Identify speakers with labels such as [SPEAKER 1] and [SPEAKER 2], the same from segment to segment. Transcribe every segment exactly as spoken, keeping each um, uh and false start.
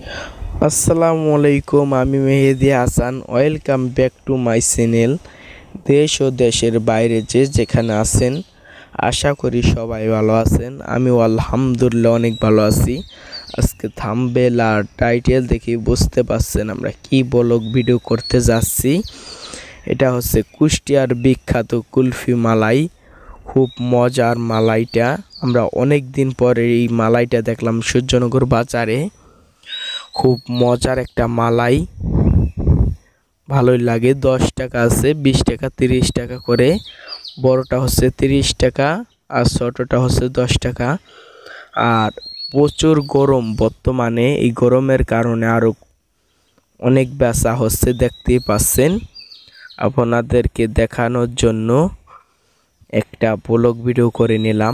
[SPEAKER 1] আসসালামু আলাইকুম, আমি Mehedi Hasan. Welcome back to my channel. দেশ ও দেশের বাইরে যে যেখানে আছেন, আশা করি সবাই ভালো আছেন। আমিও আলহামদুলিল্লাহ অনেক ভালো আছি। আজকে থাম্বনেল আর টাইটেল দেখে বুঝতে পারছেন আমরা কি ব্লগ ভিডিও করতে যাচ্ছি। এটা হচ্ছে কুষ্টিয়ার বিখ্যাত কুলফি মালাই। খুব মজার মালাইটা। আমরা অনেক দিন পরে এই মালাইটা দেখলাম সূর্যনগর বাজারে। খুব মজার একটা মালাই, ভালোই লাগে। দশ টাকা আছে, বিশ টাকা, তিরিশ টাকা করে। বড়টা হচ্ছে তিরিশ টাকা আর ছোটটা হচ্ছে দশ টাকা। আর প্রচুর গরম বর্তমানে, এই গরমের কারণে আরও অনেক বেচা হচ্ছে, দেখতেই পাচ্ছেন। আপনাদেরকে দেখানোর জন্য একটা ব্লগ ভিডিও করে নিলাম।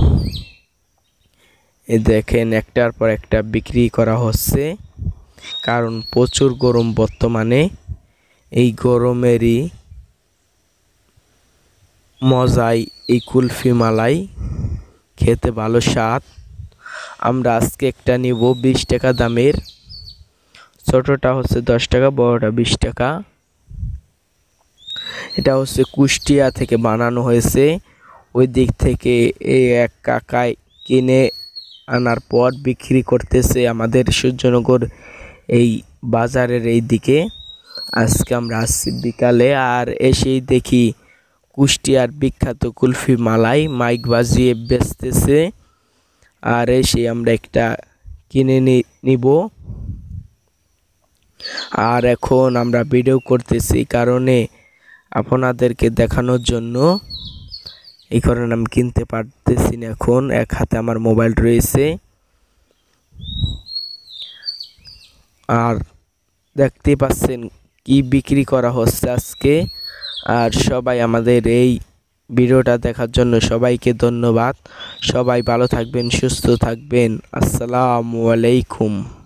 [SPEAKER 1] এ দেখেন, একটার পর একটা বিক্রি করা হচ্ছে, কারণ প্রচুর গরম বর্তমানে। এই গরমেরই মজাই এই কুলফি মালাই, খেতে ভালো স্বাদ। আমরা আজকে একটা নিব বিশ টাকা দামের। ছোটটা হচ্ছে দশ টাকা, বড়টা বিশ টাকা। এটা হচ্ছে কুষ্টিয়া থেকে বানানো হয়েছে। ওই দিক থেকে এই এক কাকায় কিনে আনার পর বিক্রি করতেছে আমাদের সূর্যনগর এই বাজারের এই দিকে। আজকে আমরা আসছি বিকালে, আর এসেই দেখি কুষ্টিয়ার বিখ্যাত কুলফি মালাই মাইক বাজিয়ে বেচতেছে। আর এসে আমরা একটা কিনে নিব। আর এখন আমরা ভিডিও করতেছি কারণে আপনাদেরকে দেখানোর জন্য। এই কারণে আমি কিনতে পারতেছি না এখন, এক হাতে আমার মোবাইল রয়েছে। আর দেখতে পাচ্ছেন কি বিক্রি করা হচ্ছে আজকে। আর সবাই আমাদের এই ভিডিওটা দেখার জন্য সবাইকে ধন্যবাদ। সবাই ভালো থাকবেন, সুস্থ থাকবেন। আসসালামু আলাইকুম।